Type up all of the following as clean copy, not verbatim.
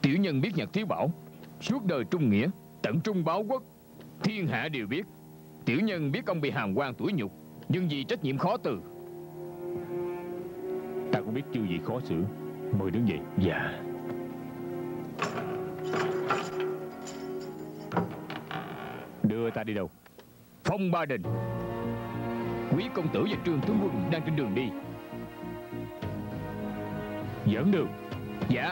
Tiểu nhân biết Nhật Thiếu Bảo suốt đời trung nghĩa, tận trung báo quốc, thiên hạ đều biết. Tiểu nhân biết ông bị hàm quan tủi nhục, nhưng vì trách nhiệm khó từ. Ta cũng biết chư vị khó xử. Mời đứng dậy. Dạ. Đưa ta đi đâu? Phong Ba Đình. Quý công tử và Trương tướng quân đang trên đường đi. Dẫn đường. Dạ.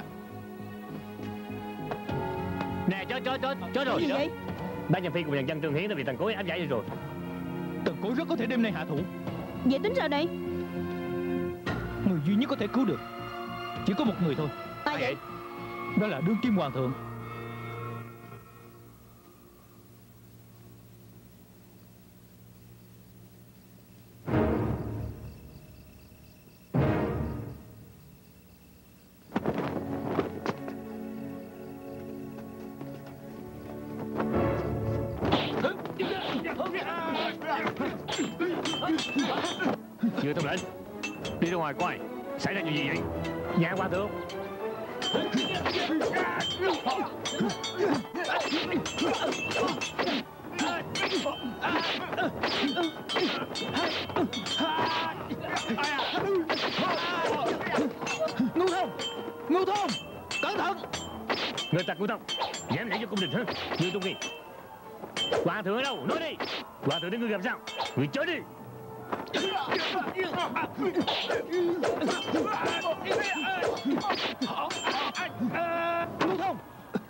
Nè chó rồi. Gì vậy? Ban Nhậm Phi cùng dàn dân Trương Hiến đã bị Tần Cối áp giải đi rồi. Tần Cối rất có thể đêm nay hạ thủ. Vậy tính sao đây? Người duy nhất có thể cứu được chỉ có một người thôi. Ai vậy? Đó là đương kim hoàng thượng. Chưa thông lệnh, đi ra ngoài coi xảy ra chuyện gì vậy? Dạ hoàng thượng. Ngưu Thông, cẩn thận. Người ta Ngưu Thông dám nhảy vô cung đình hả? Ngưu Trung Nghi, hoàng thượng ở đâu? Nói đi. Hoàng thượng đến ngươi làm sao? Người chối đi. Ngưu Thông.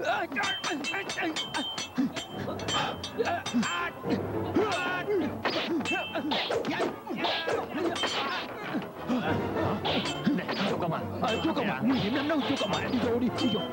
Này, chúa công à. Chúa công à, nguy hiểm lắm đâu. Chúa công à, đi vô đi, đi vô.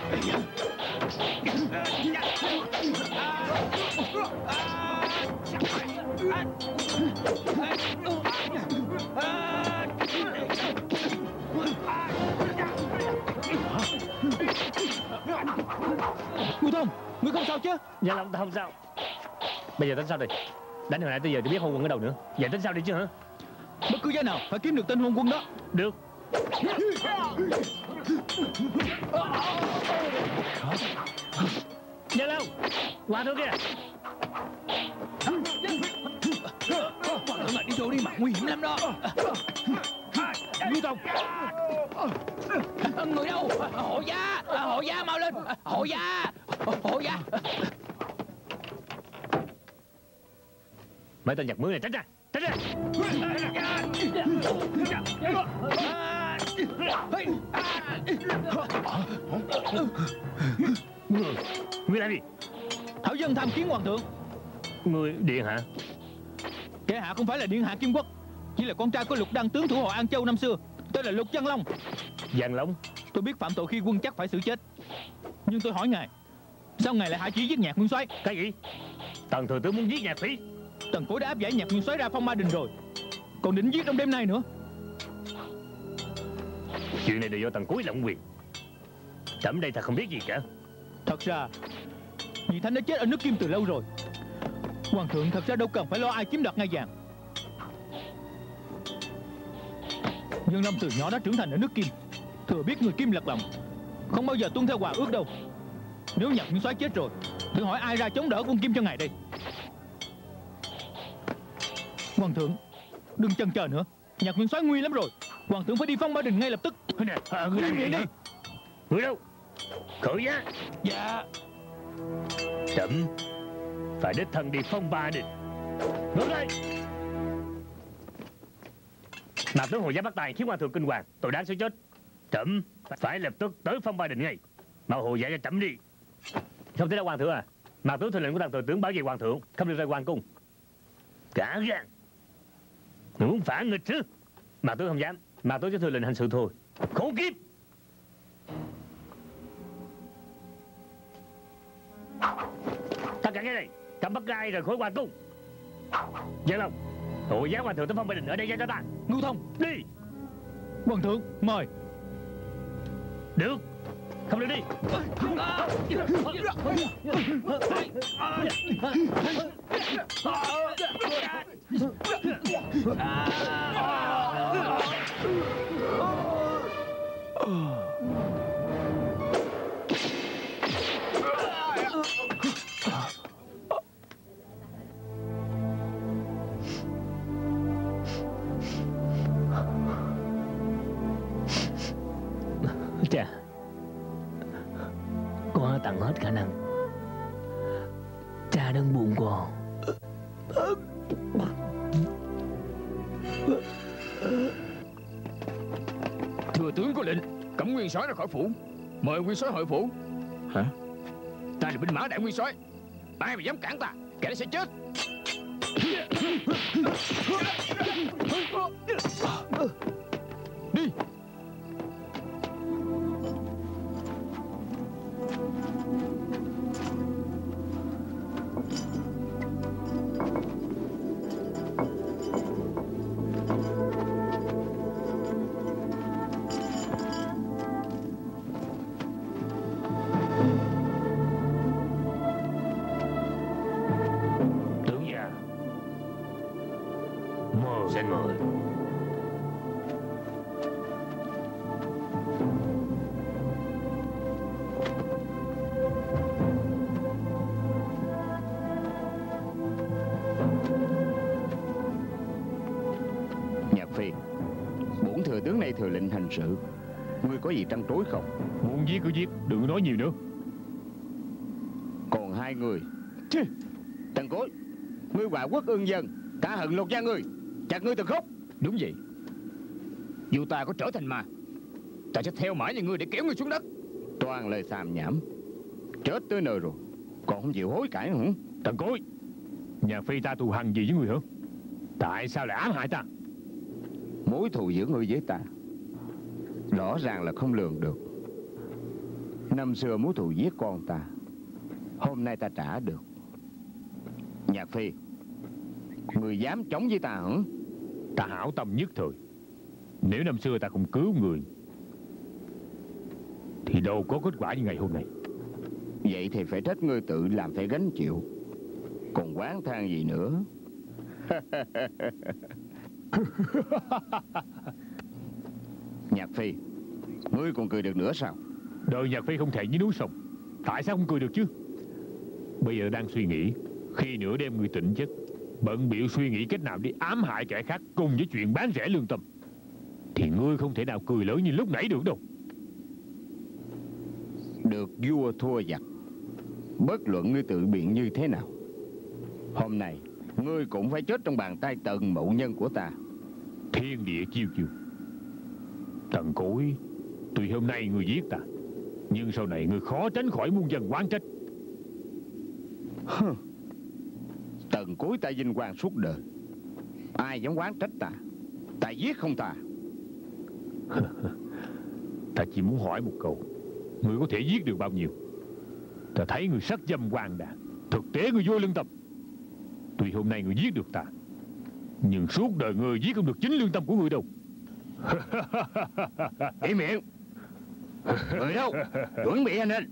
Ngưu Thông, ngươi không sao chứ? Dạ lòng ta không sao. Bây giờ tính sao đây? Đánh hồi nãy tới giờ tôi biết hôn quân ở đâu nữa. Vậy tính sao đi chứ hả? Bất cứ giá nào phải kiếm được tên hôn quân đó. Được. Dạ lâu, hoàng thượng kìa. Hoàng thượng à, đi vô đi mà, nguy hiểm lắm đó. Ngưu Thông. Người đâu? Hộ gia mau lên. Hộ gia. Mấy tên giặc mướn này tránh ra. Ngươi làm gì? Thảo dân tham kiến hoàng thượng. Ngươi điện hạ? Kẻ hạ không phải là điện hạ Kim Quốc, chỉ là con trai của Lục Đăng tướng thủ hộ An Châu năm xưa, tên là Lục Văn Long. Văn Long? Tôi biết phạm tội khi quân chắc phải xử chết, nhưng tôi hỏi ngài, sao ngài lại hạ chỉ giết Nhạc Nguyên Soái? Cái gì? Tần thừa tướng muốn giết Nhạc Phỉ? Tần Cối đã áp giải Nhạc Nguyên Soái ra Phong Ba Đình rồi, còn định giết trong đêm nay nữa. Chuyện này đều do Tần Cối lộng quyền. Trẫm đây thật không biết gì cả. Thật ra Nhị Thánh đã chết ở nước Kim từ lâu rồi. Hoàng thượng thật ra đâu cần phải lo ai chiếm đoạt ngai vàng. Dương Lâm từ nhỏ đã trưởng thành ở nước Kim, thừa biết người Kim lật lòng, không bao giờ tuân theo hòa ước đâu. Nếu Nhạc Nguyên Soái chết rồi, thử hỏi ai ra chống đỡ quân Kim cho ngài đây? Hoàng thượng, đừng chần chờ nữa, Nhạc Nguyên Soái nguy lắm rồi. Hoàng thượng phải đi Phong Ba Đình ngay lập tức. Nè, ngươi làm gì đi? Người đâu? Khởi giá. Dạ. Trẫm phải đích thân đi Phong Ba Đình. Ngược đây. Mà tướng Hồ Giáp bắt tài khiến hoàng thượng kinh hoàng, tội đáng sẽ chết. Trẫm phải lập tức tới Phong Ba Đình ngay. Mau Hồ Giáp cho trẫm đi. Không thể đâu hoàng thượng à. Mà tướng thừa lệnh của Tần thừa tướng bảo vệ hoàng thượng, không được rời hoàng cung. Cả gan. Người muốn phản nghịch chứ? Mà tướng không dám. Mà tướng cho thừa lệnh hành sự thôi. Khốn kiếp. Tất cả cái này cầm bắt gai rồi khỏi hoàng cung. Dạ không. Hộ giá hoàng thượng tới Phong Ba Đình ở đây cho ta. Ngưu Thông, Đi. hoàng thượng mời. Được. Không được đi. Chà, con đã tận hết khả năng. Cha đừng buồn con. Thừa tướng có lệnh cấm nguyên soái ra khỏi phủ, mời nguyên soái hội phủ. Hả? Ta là binh mã đại nguyên soái, ai mà dám cản ta, kẻ đó sẽ chết. Đi. Tướng già, xin mời. Nhạc Phi, bổn thừa tướng này thừa lệnh hành sự, ngươi có gì trăn trối không? Muốn giết cứ giết, đừng nói nhiều nữa. Còn hai người. Chứ, Tần Cối, ngươi Hòa Quốc ương dân, ta hận lột da ngươi, chặt ngươi từ khúc. Đúng vậy. Dù ta có trở thành ma, ta sẽ theo mãi như ngươi để kéo ngươi xuống đất. Toàn lời xàm nhảm. Chết tới nơi rồi, còn không chịu hối cải hả? Tần Cối, nhà Phi ta thù hằn gì với người hả? Tại sao lại ám hại ta? Mối thù giữa ngươi với ta rõ ràng là không lường được. Năm xưa mối thù giết con ta, hôm nay ta trả được. Nhạc Phi, người dám chống với ta hả? Ta hảo tâm nhất thời. Nếu năm xưa ta không cứu người thì đâu có kết quả như ngày hôm nay. Vậy thì phải trách ngươi tự làm phải gánh chịu, còn oán than gì nữa. Nhạc Phi, ngươi còn cười được nữa sao? Đời Nhạc Phi không thể với núi sông, tại sao không cười được chứ? Bây giờ đang suy nghĩ, khi nửa đêm người tỉnh giấc, bận bịu suy nghĩ cách nào để ám hại kẻ khác cùng với chuyện bán rẻ lương tâm, thì ngươi không thể nào cười lớn như lúc nãy được đâu. Được vua thua giặc, bất luận ngươi tự biện như thế nào, hôm nay ngươi cũng phải chết trong bàn tay Tần Mậu Nhân của ta. Thiên địa chiêu chiêu. Tần Cối, tuy hôm nay ngươi giết ta, nhưng sau này ngươi khó tránh khỏi muôn dân oán trách. Tần Cối ta vinh quang suốt đời, ai dám oán trách ta? Ta giết không ta? Ta chỉ muốn hỏi một câu, ngươi có thể giết được bao nhiêu? Ta thấy ngươi sắc dâm hoàng đàn, thực tế ngươi vô lương tâm. Tuy hôm nay ngươi giết được ta, nhưng suốt đời ngươi giết không được chính lương tâm của ngươi đâu. Im miệng. Người đâu? Chuẩn bị anh lên.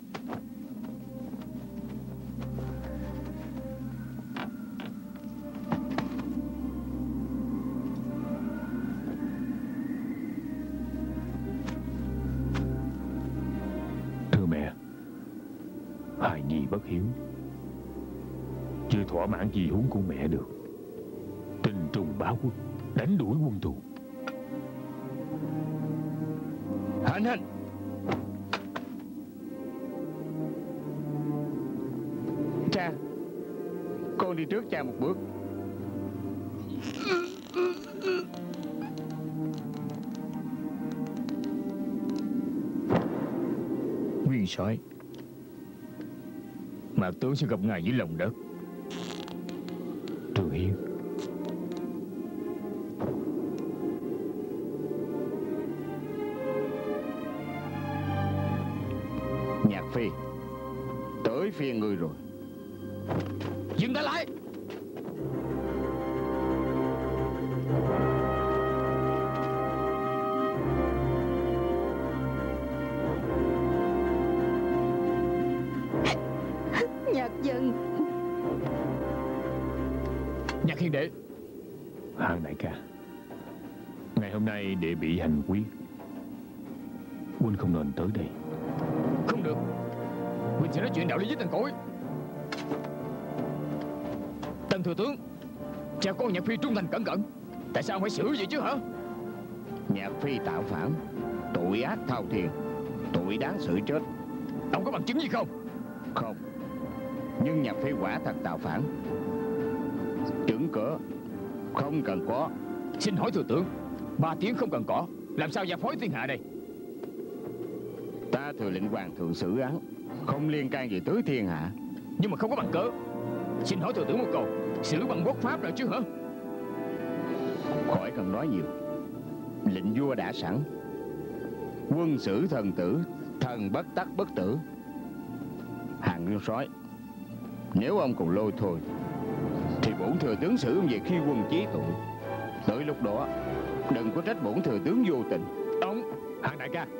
Thưa mẹ, hài nhi bất hiếu, chưa thỏa mãn gì huống của mẹ được. Tinh trùng báo quốc, đánh đuổi quân thù. Hành hành. Cha, con đi trước cha một bước. Nguyên soái, Mạc tướng sẽ gặp ngài dưới lòng đất. Trường Hiên, Nhạc Phi, tới phiên ngươi rồi. Dừng ta lại. Nhạc Dân. Nhạc Hiền đệ. Hàng đại ca, ngày hôm nay đệ bị hành quyết, huynh không nên tới đây. Không được, huynh sẽ nói chuyện đạo lý với Tần Cối. Tần thừa tướng, cha con Nhạc Phi trung thành cẩn cẩn, tại sao phải xử vậy chứ hả? Nhạc Phi tạo phản, tội ác thao thiên, Tội đáng xử chết. Ông có bằng chứng gì không? Không. Nhưng Nhạc Phi quả thật tạo phản. Chứng cớ không cần có. Xin hỏi thừa tướng, 3 tiếng không cần có, làm sao giao phối thiên hạ đây? Ta thừa lệnh hoàng thượng xử án, không liên can gì tới thiên hạ. Nhưng mà không có bằng cớ. Xin hỏi thừa tướng một câu, xử bằng quốc pháp rồi chứ hả? Khỏi cần nói nhiều. Lệnh vua đã sẵn. Quân xử thần tử, thần bất tắc bất tử. Hàng Nguyên Soái, nếu ông còn lôi thôi thì bổn thừa tướng xử ông về khi quân chí tội. Tới lúc đó đừng có trách bổn thừa tướng vô tình. Ông Hàng đại ca,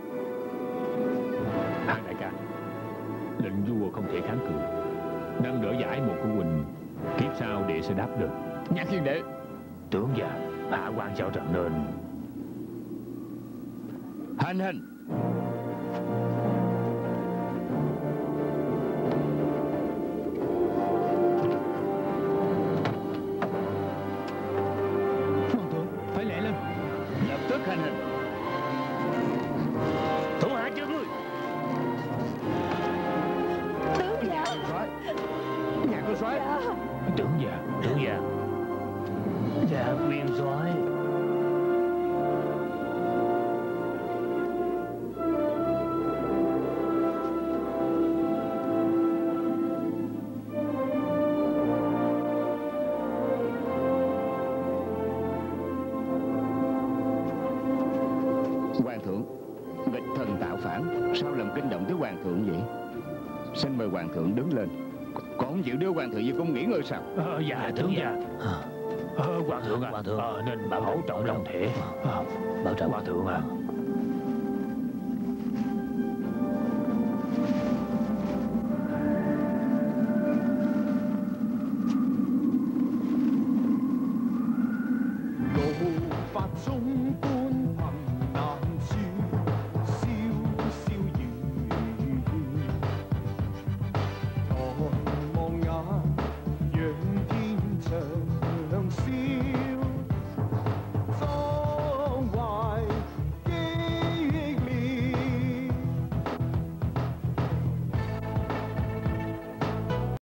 Hàng đại ca, lệnh vua không thể kháng cự. Nâng đỡ giải một của Quỳnh, kiếp sau đệ sẽ đáp được. Nhạc Hiền đệ. Tướng già, hạ quan cho trận nên Hành hình. Hoàng thượng, phải lẹ lên. Lập tức hành hình. Thủ hạ chưa ngươi. Tướng già. Nhạc Nguyên Soái. tướng già. Tướng già. Dạ Nguyên Soái. Hoàng thượng, nghịch thần tạo phản, sao làm kinh động tới hoàng thượng vậy? Xin mời hoàng thượng đứng lên. Còn không chịu đưa hoàng thượng về cung nghỉ ngơi sao? Dạ tướng già. Hoàng thượng à, Hoàng thượng. nên bảo hổ trọng lòng thể. Bảo trọng. Hoàng thượng à. cầu pháp súng